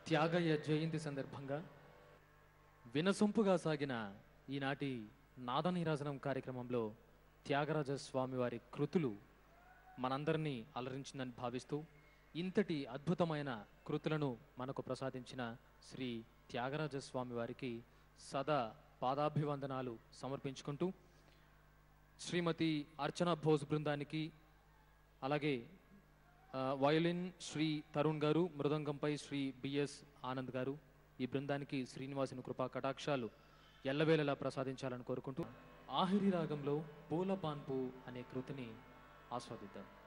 త్యాగయ్య జయంతి సందర్భంగా వినసొంపుగా సాగిన ఈనాటి నాదనీరాజనం కార్యక్రమంలో త్యాగరాజ స్వామి వారి కృతులు మనందరినీ అలరించిందని భావిస్తూ ఇంతటి అద్భుతమైన కృతులను మనకు ప్రసాదించిన శ్రీ త్యాగరాజ స్వామి వారికి సదా పాదాభివందనాలు సమర్పించుకుంటూ శ్రీమతి అర్చన భోజ్ బృందానికి అలాగే వయలిన్ శ్రీ తరుణ్ గారు, మృదంగంపై శ్రీ బిఎస్ ఆనంద్ గారు, ఈ బృందానికి శ్రీనివాసుని కృపా కటాక్షాలు ఎల్లవేళలా ప్రసాదించాలని కోరుకుంటూ ఆహిరి రాగంలో పూల పాన్పు అనే కృతిని ఆస్వాదిద్దాం.